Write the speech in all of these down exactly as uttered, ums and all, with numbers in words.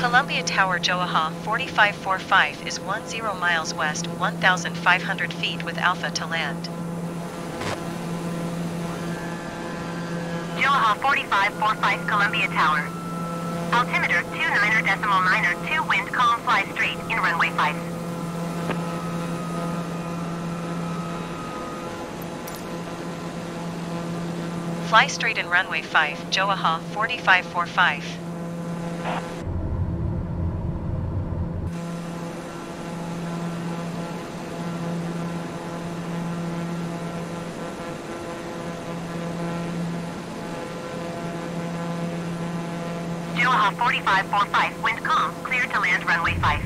Columbia Tower Joaha forty-five forty-five is ten miles west, one thousand five hundred feet with Alpha to land. Joaha forty-five forty-five Columbia Tower. Altimeter two niner decimal niner two wind calm fly straight in runway five. Fly straight in runway five, Joaha forty-five forty-five. Joaha forty-five forty-five, wind calm, clear to land runway five.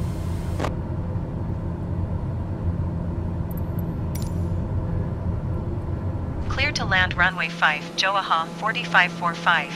Clear to land runway five, Joaha forty-five forty-five.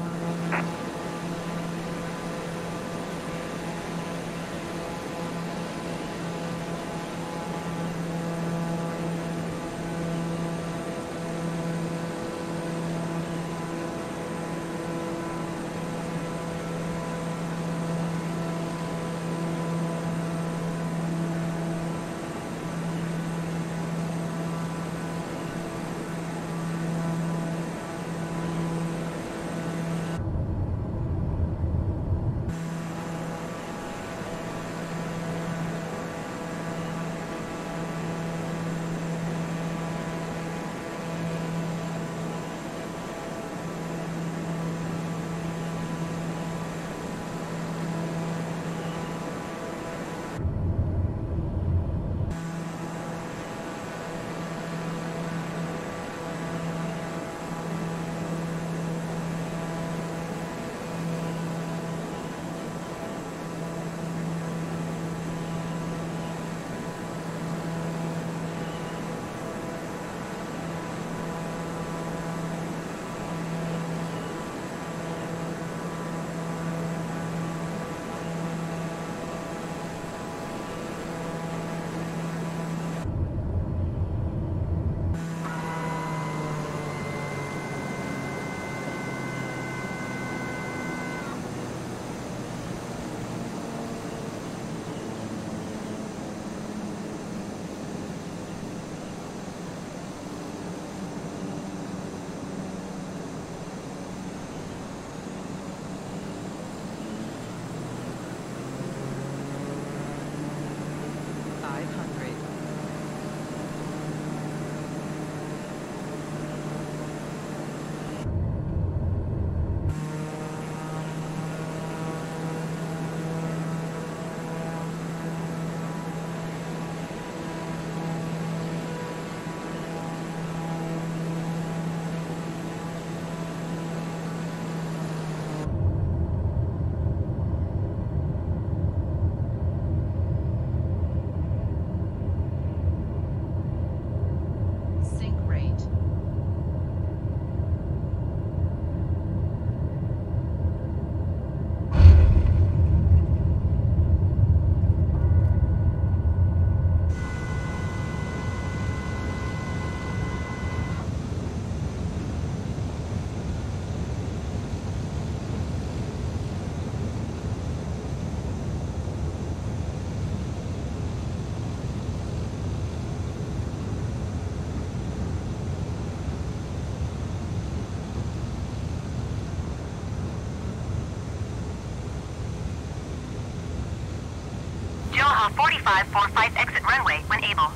Joaha forty-five forty-five, exit runway when able.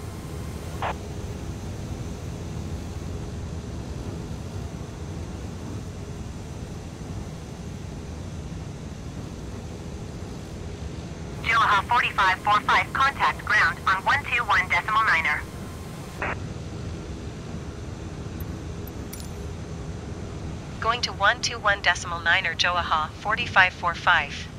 Joaha forty-five forty-five, contact ground on one two one decimal niner. Going to one two one decimal niner, Joaha forty-five forty-five.